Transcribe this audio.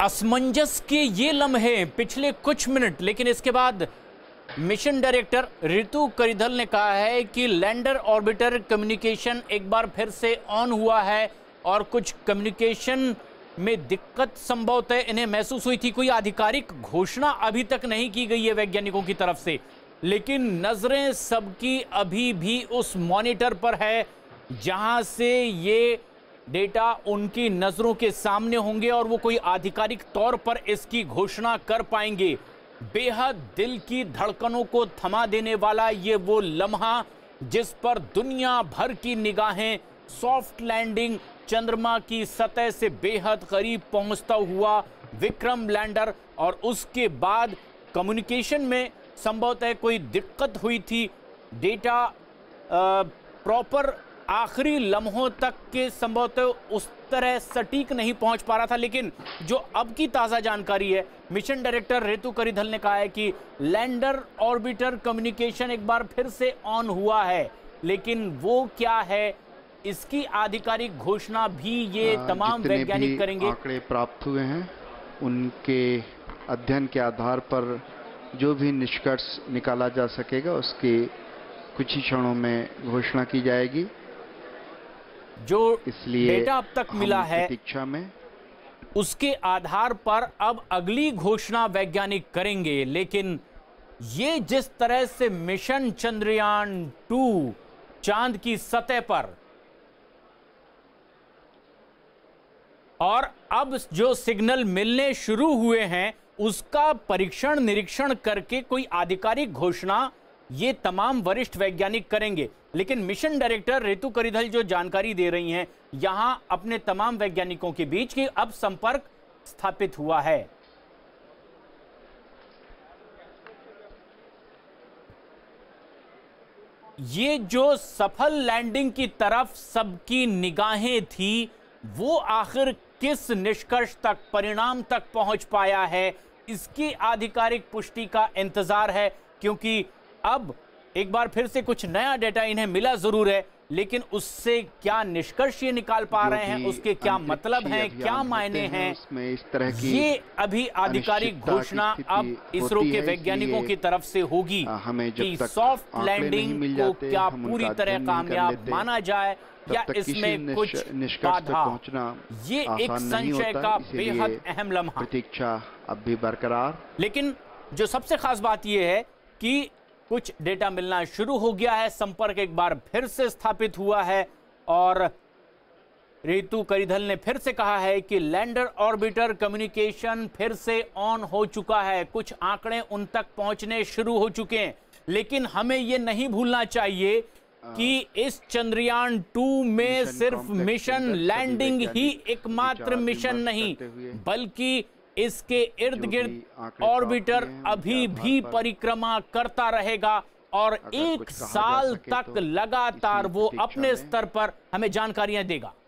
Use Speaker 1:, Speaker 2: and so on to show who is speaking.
Speaker 1: असमंजस के ये लम्हे पिछले कुछ मिनट, लेकिन इसके बाद मिशन डायरेक्टर रितु करिधल ने कहा है कि लैंडर ऑर्बिटर कम्युनिकेशन एक बार फिर से ऑन हुआ है और कुछ कम्युनिकेशन में दिक्कत संभवतः इन्हें महसूस हुई थी। कोई आधिकारिक घोषणा अभी तक नहीं की गई है वैज्ञानिकों की तरफ से, लेकिन नजरें सबकी अभी भी उस मॉनिटर पर है जहां से ये डेटा उनकी नजरों के सामने होंगे और वो कोई आधिकारिक तौर पर इसकी घोषणा कर पाएंगे। बेहद दिल की धड़कनों को थमा देने वाला ये वो लम्हा जिस पर दुनिया भर की निगाहें सॉफ्ट लैंडिंग, चंद्रमा की सतह से बेहद करीब पहुंचता हुआ विक्रम लैंडर और उसके बाद कम्युनिकेशन में संभवतः कोई दिक्कत हुई थी। डेटा प्रॉपर आखिरी लम्हों तक के संभवतः उस तरह सटीक नहीं पहुंच पा रहा था, लेकिन जो अब की ताज़ा जानकारी है, मिशन डायरेक्टर रितु करिधल ने कहा है कि लैंडर ऑर्बिटर कम्युनिकेशन एक बार फिर से ऑन हुआ है, लेकिन वो क्या है इसकी आधिकारिक घोषणा भी ये तमाम वैज्ञानिक करेंगे।
Speaker 2: आंकड़े प्राप्त हुए हैं उनके अध्ययन के आधार पर जो भी निष्कर्ष निकाला जा सकेगा उसकी कुछ ही क्षणों में घोषणा की जाएगी।
Speaker 1: जो
Speaker 2: इसलिए
Speaker 1: डेटा अब तक मिला है
Speaker 2: प्रतीक्षा में
Speaker 1: उसके आधार पर अब अगली घोषणा वैज्ञानिक करेंगे, लेकिन ये जिस तरह से मिशन चंद्रयान 2 चांद की सतह पर और अब जो सिग्नल मिलने शुरू हुए हैं उसका परीक्षण निरीक्षण करके कोई आधिकारिक घोषणा ये तमाम वरिष्ठ वैज्ञानिक करेंगे। लेकिन मिशन डायरेक्टर रितु करिधल जो जानकारी दे रही हैं, यहां अपने तमाम वैज्ञानिकों के बीच की अब संपर्क स्थापित हुआ है। ये जो सफल लैंडिंग की तरफ सबकी निगाहें थी, वो आखिर किस निष्कर्ष तक, परिणाम तक पहुंच पाया है, इसकी आधिकारिक पुष्टि का इंतजार है, क्योंकि अब एक बार फिर से कुछ नया डेटा इन्हें मिला जरूर है, लेकिन उससे क्या निष्कर्ष ये निकाल पा रहे हैं, उसके क्या मतलब हैं, क्या मायने हैं,
Speaker 2: इस तरह की
Speaker 1: ये अभी आधिकारिक घोषणा अब इसरो के वैज्ञानिकों की तरफ से होगी कि सॉफ्ट लैंडिंग को क्या पूरी तरह कामयाब माना जाए या इसमें कुछ बाधा। ये एक संशय का बेहद अहम लम्हा।
Speaker 2: प्रतीक्षा अब भी बरकरार।
Speaker 1: लेकिन जो सबसे खास बात यह है कि कुछ डेटा मिलना शुरू हो गया है, संपर्क एक बार फिर से स्थापित हुआ है और रितु करिधल ने फिर से कहा है कि लैंडर ऑर्बिटर कम्युनिकेशन फिर से ऑन हो चुका है। कुछ आंकड़े उन तक पहुंचने शुरू हो चुके हैं, लेकिन हमें यह नहीं भूलना चाहिए कि इस चंद्रयान 2 में सिर्फ मिशन लैंडिंग ही एकमात्र मिशन नहीं, बल्कि इसके इर्द गिर्द ऑर्बिटर अभी भी परिक्रमा करता रहेगा और 1 साल तक लगातार वो अपने स्तर पर हमें जानकारियां देगा।